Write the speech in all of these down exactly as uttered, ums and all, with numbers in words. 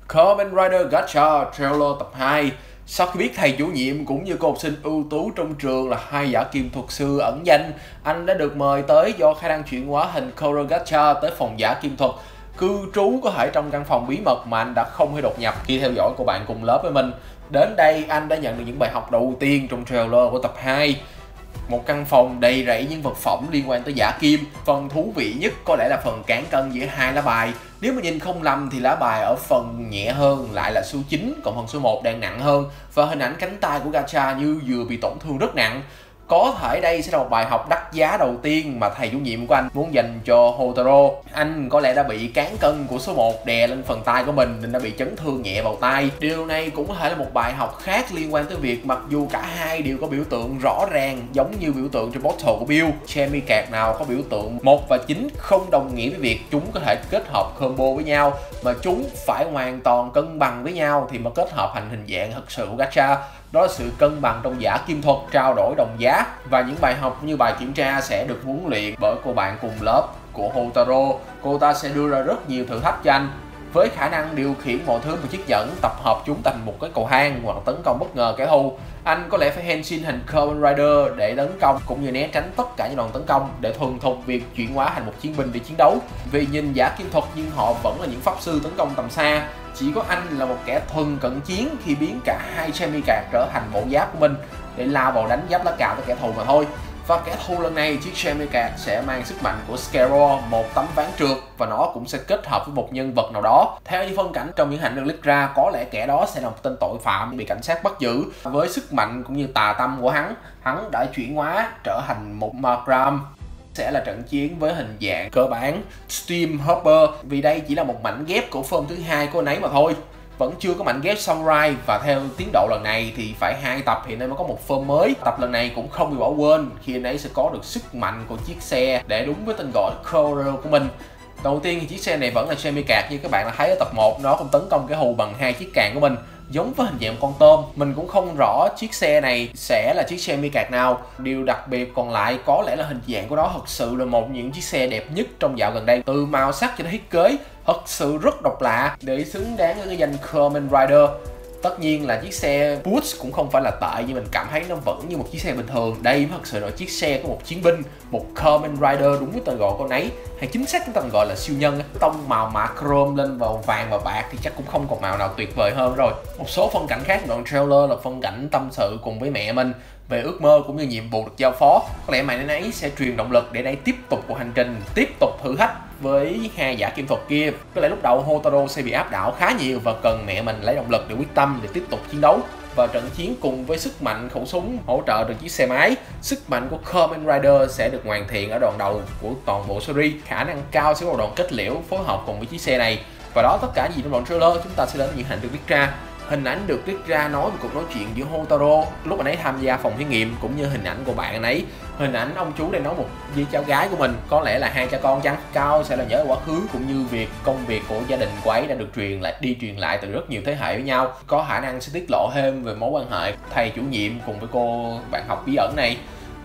Kamen Rider Gacha Trailer tập hai. Sau khi biết thầy chủ nhiệm cũng như cô học sinh ưu tú trong trường là hai giả kim thuật sư ẩn danh, anh đã được mời tới do khả năng chuyển hóa hình Koro Gacha tới phòng giả kim thuật cư trú có thể trong căn phòng bí mật mà anh đã không hề đột nhập khi theo dõi cô bạn cùng lớp với mình. Đến đây anh đã nhận được những bài học đầu tiên trong trailer của tập hai. Một căn phòng đầy rẫy những vật phẩm liên quan tới giả kim. Phần thú vị nhất có lẽ là phần cán cân giữa hai lá bài. Nếu mà nhìn không lầm thì lá bài ở phần nhẹ hơn lại là số chín, còn phần số một đang nặng hơn. Và hình ảnh cánh tay của Gacha như vừa bị tổn thương rất nặng. Có thể đây sẽ là một bài học đắt giá đầu tiên mà thầy chủ nhiệm của anh muốn dành cho Houtaro. Anh có lẽ đã bị cán cân của số một đè lên phần tay của mình nên đã bị chấn thương nhẹ vào tay. Điều này cũng có thể là một bài học khác liên quan tới việc mặc dù cả hai đều có biểu tượng rõ ràng giống như biểu tượng trên bottle của Bill, Chemicard nào có biểu tượng một và chín không đồng nghĩa với việc chúng có thể kết hợp combo với nhau, mà chúng phải hoàn toàn cân bằng với nhau thì mới kết hợp thành hình dạng thật sự của Gacha. Đó là sự cân bằng trong giả kim thuật, trao đổi đồng giá. Và những bài học như bài kiểm tra sẽ được huấn luyện bởi cô bạn cùng lớp của Houtaro. Cô ta sẽ đưa ra rất nhiều thử thách cho anh với khả năng điều khiển mọi thứ bằng chiếc nhẫn, tập hợp chúng thành một cái cầu thang hoặc tấn công bất ngờ kẻ thù. Anh có lẽ phải henshin hình Kamen Rider để tấn công cũng như né tránh tất cả những đòn tấn công để thuần thục việc chuyển hóa thành một chiến binh để chiến đấu. Vì nhìn giả kim thuật nhưng họ vẫn là những pháp sư tấn công tầm xa. Chỉ có anh là một kẻ thuần cận chiến khi biến cả hai Chemicard trở thành bộ giáp của mình để lao vào đánh giáp lá cào với kẻ thù mà thôi. Và kẻ thù lần này, chiếc Chemicard sẽ mang sức mạnh của Scaro, một tấm ván trượt, và nó cũng sẽ kết hợp với một nhân vật nào đó. Theo những phân cảnh trong những hành được click ra, có lẽ kẻ đó sẽ là một tên tội phạm bị cảnh sát bắt giữ. Với sức mạnh cũng như tà tâm của hắn, hắn đã chuyển hóa trở thành một Markram. Sẽ là trận chiến với hình dạng cơ bản Steam Hopper, vì đây chỉ là một mảnh ghép của form thứ hai của anh ấy mà thôi. Vẫn chưa có mảnh ghép Samurai, và theo tiến độ lần này thì phải hai tập thì nên mới có một form mới. Tập lần này cũng không bị bỏ quên khi anh ấy sẽ có được sức mạnh của chiếc xe để đúng với tên gọi Koro của mình. Đầu tiên thì chiếc xe này vẫn là Chemicard như các bạn đã thấy ở tập một, nó cũng tấn công cái hù bằng hai chiếc càng của mình giống với hình dạng con tôm. Mình cũng không rõ chiếc xe này sẽ là chiếc Chemicard nào. Điều đặc biệt còn lại có lẽ là hình dạng của nó thật sự là một trong những chiếc xe đẹp nhất trong dạo gần đây. Từ màu sắc cho đến thiết kế thật sự rất độc lạ để xứng đáng với cái danh Kamen Rider. Tất nhiên là chiếc xe Boots cũng không phải là tệ, nhưng mình cảm thấy nó vẫn như một chiếc xe bình thường. Đây thật sự là chiếc xe của một chiến binh, một Kamen Rider đúng với tên gọi của anh ấy, hay chính xác chúng ta gọi là siêu nhân. Tông màu mạ chrome lên vào vàng và bạc thì chắc cũng không còn màu nào tuyệt vời hơn rồi. Một số phân cảnh khác của đoạn trailer là phân cảnh tâm sự cùng với mẹ mình về ước mơ cũng như nhiệm vụ được giao phó. Có lẽ mẹ ấy sẽ truyền động lực để đây tiếp tục cuộc hành trình, tiếp tục thử thách với hai giả kim thuật kia. Có lẽ lúc đầu Houtaro sẽ bị áp đảo khá nhiều và cần mẹ mình lấy động lực để quyết tâm để tiếp tục chiến đấu. Và trận chiến cùng với sức mạnh khẩu súng hỗ trợ được chiếc xe máy, sức mạnh của Kamen Rider sẽ được hoàn thiện ở đoạn đầu của toàn bộ series. Khả năng cao sẽ có một đoạn kết liễu phối hợp cùng với chiếc xe này. Và đó tất cả gì trong đoạn trailer. Chúng ta sẽ đến những hành được viết ra. Hình ảnh được trích ra nói về cuộc nói chuyện giữa Houtaro lúc anh ấy tham gia phòng thí nghiệm, cũng như hình ảnh của bạn anh ấy. Hình ảnh ông chú đang nói một với cháu gái của mình, có lẽ là hai cha con chăng. Cao sẽ là nhớ quá khứ cũng như việc công việc của gia đình của ấy đã được truyền lại đi truyền lại từ rất nhiều thế hệ với nhau. Có khả năng sẽ tiết lộ thêm về mối quan hệ thầy chủ nhiệm cùng với cô bạn học bí ẩn này.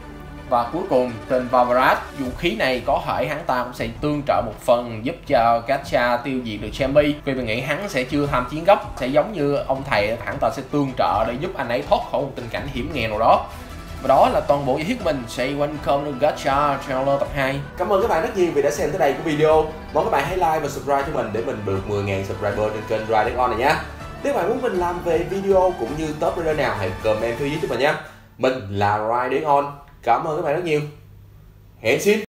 Và cuối cùng, tên Vavarat, vũ khí này có thể hắn ta cũng sẽ tương trợ một phần giúp cho Gacha tiêu diệt được Chemi. Vì mình nghĩ hắn sẽ chưa tham chiến gấp, sẽ giống như ông thầy, hắn ta sẽ tương trợ để giúp anh ấy thoát khỏi một tình cảnh hiểm nghèo nào đó. Và đó là toàn bộ giải thích của mình xoay quanh Kamen Gacha Trailer tập hai. Cảm ơn các bạn rất nhiều vì đã xem tới đây của video. Mong các bạn hãy like và subscribe cho mình để mình được mười nghìn subscriber trên kênh Riding On này nhé. Nếu bạn muốn mình làm về video cũng như top rider nào hãy comment phía dưới cho mình nhé. Mình là Riding On. Cảm ơn các bạn rất nhiều. Hẹn xin.